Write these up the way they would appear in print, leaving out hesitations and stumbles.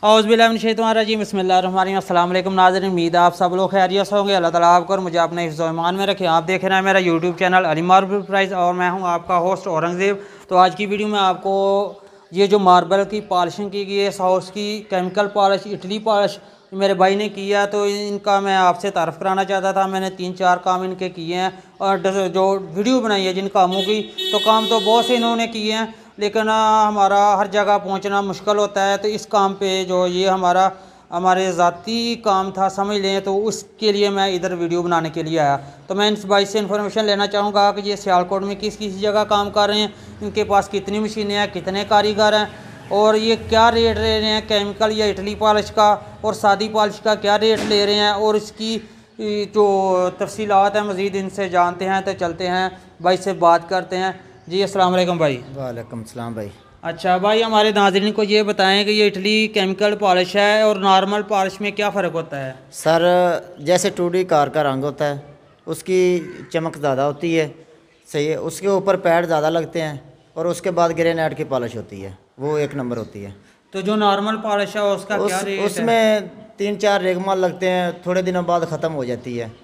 औज़ुबिल्लाहिमिनश्शैतानिर्रजीम बिस्मिल्लाहिर्रहमानिर्रहीम। अस्सलाम वालेकुम नाज़रीन, उम्मीद आप सब लोग खैरियत से होंगे। अल्लाह ताला आपको और मुझे अपने हिफ्ज़-ओ-ईमान में रखें। आप देख रहे हैं मेरा YouTube channel Ali marble price और मैं हूं आपका होस्ट औरंगज़ेब। तो आज की वीडियो में आपको ये जो मार्बल की पॉलिशिंग की गई है, हाउस की केमिकल पॉलिश, इटली पॉलिश मेरे भाई ने किया, तो इनका मैं आपसे तारफ़ कराना चाहता था। मैंने 3-4 काम इनके किए हैं और जो वीडियो बनाई है जिन कामों की, तो काम तो बहुत से इन्होंने किए हैं, लेकिन हमारा हर जगह पहुंचना मुश्किल होता है। तो इस काम पे जो ये हमारे ज़ाती काम था समझ लें, तो उसके लिए मैं इधर वीडियो बनाने के लिए आया। तो मैं इस भाई से इन्फॉर्मेशन लेना चाहूँगा कि ये सियालकोट में किस किस जगह काम कर रहे हैं, इनके पास कितनी मशीनें हैं, कितने कारीगर हैं और ये क्या रेट ले रहे हैं केमिकल या इटली पॉलिश का, और सादी पॉलिश का क्या रेट ले रहे हैं, और इसकी जो तफसीलात है मज़ीद इनसे जानते हैं। तो चलते हैं भाई से बात करते हैं। जी अस्सलाम वालेकुम भाई। वालेकुम सलाम भाई। अच्छा भाई, हमारे नाज़रीन को ये बताएं कि ये इटली केमिकल पॉलिश है और नॉर्मल पॉलिश में क्या फ़र्क होता है? सर जैसे 2D कार का रंग होता है, उसकी चमक ज़्यादा होती है, सही है, उसके ऊपर पैड ज़्यादा लगते हैं, और उसके बाद ग्रेनाइट की पॉलिश होती है, वो एक नंबर होती है। तो जो नॉर्मल पॉलिश है उसका क्या रेट है? उसमें 3-4 रेगमाल लगते हैं, थोड़े दिनों बाद ख़त्म हो जाती है।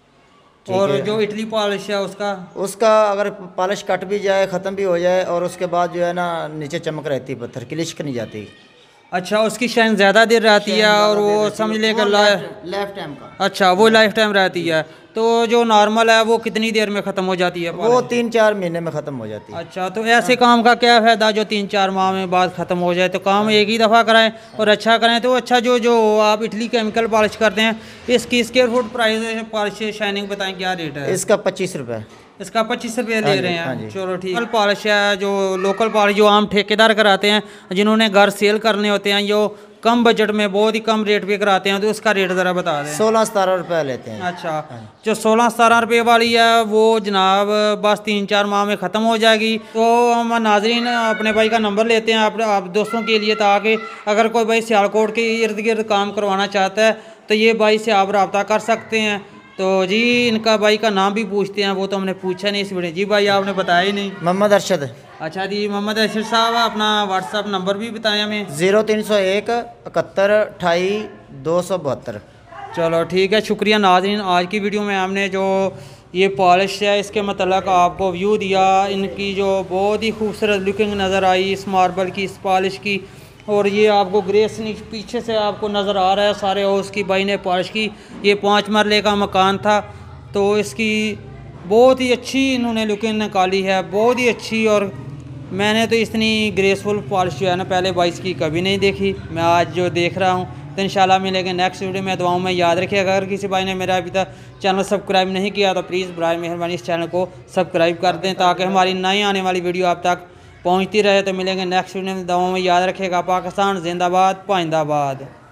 और जो इटली पॉलिश है उसका अगर पॉलिश कट भी जाए, ख़त्म भी हो जाए, और उसके बाद जो है ना नीचे चमक रहती है, पत्थर की लिश्क नहीं जाती। अच्छा, उसकी शाइन ज़्यादा देर रहती है और वो समझ लेकर लाइफ टाइम का। अच्छा, वो लाइफ टाइम रहती है। तो जो नॉर्मल है वो कितनी देर में ख़त्म हो जाती है? वो 3-4 महीने में ख़त्म हो जाती है। अच्छा, तो ऐसे काम का क्या फ़ायदा जो 3-4 माह में बाद ख़त्म हो जाए? तो काम एक ही दफ़ा कराएं और अच्छा करें। तो अच्छा, जो जो आप इटली केमिकल पॉलिश करते हैं, इसकी square foot price polish shining बताएं, क्या रेट है इसका? 25 रुपये। इसका 25 रुपये ले रहे हैं। चलो ठीक। लोकल पॉलिश है, जो लोकल पॉलिश जो आम ठेकेदार कराते हैं, जिन्होंने घर सेल करने होते हैं, जो कम बजट में बहुत ही कम रेट पे कराते हैं, तो उसका रेट ज़रा बता दें। 16-17 रुपये लेते हैं। अच्छा, जो 16-17 रुपये वाली है वो जनाब बस 3-4 माह में ख़त्म हो जाएगी। तो हम नाजरीन अपने भाई का नंबर लेते हैं आप दोस्तों के लिए, ताकि अगर कोई भाई सियालकोट के इर्द गिर्द काम करवाना चाहता है तो ये भाई से आप रब्ता कर सकते हैं। तो जी इनका भाई का नाम भी पूछते हैं, वो तो हमने पूछा नहीं इस वीडियो। जी भाई आपने बताया ही नहीं। मोहम्मद अरशद। अच्छा जी, मोहम्मद अरशद साहब, अपना व्हाट्सअप नंबर भी बताएं हमें। 0301 71 28 272। चलो ठीक है, शुक्रिया नाज़रीन। आज की वीडियो में हमने जो ये पॉलिश है इसके मतलब आपको व्यू दिया, इनकी जो बहुत ही खूबसूरत लुकिंग नज़र आई इस मार्बल की, इस पॉलिश की। और ये आपको ग्रेस पीछे से आपको नज़र आ रहा है सारे, और उसकी भाई ने पॉलिश की। ये 5 मरले का मकान था, तो इसकी बहुत ही अच्छी इन्होंने लुकिंग निकाली है, बहुत ही अच्छी। और मैंने तो इतनी ग्रेसफुल पॉलिश जो है ना पहले बाइस की कभी नहीं देखी, मैं आज जो देख रहा हूँ। तो इंशाल्लाह मिलेंगे नेक्स्ट वीडियो में। दुआओं में याद रखिए, अगर किसी भाई ने मेरा अभी तक चैनल सब्सक्राइब नहीं किया तो प्लीज़ बराए मेहरबानी इस चैनल को सब्सक्राइब कर दें, ताकि हमारी नई आने वाली वीडियो आप तक पहुँचती रहे। तो मिलेंगे नेक्स्ट वीडियो में, दुआओं में याद रखिएगा। पाकिस्तान जिंदाबाद, पाइंदाबाद।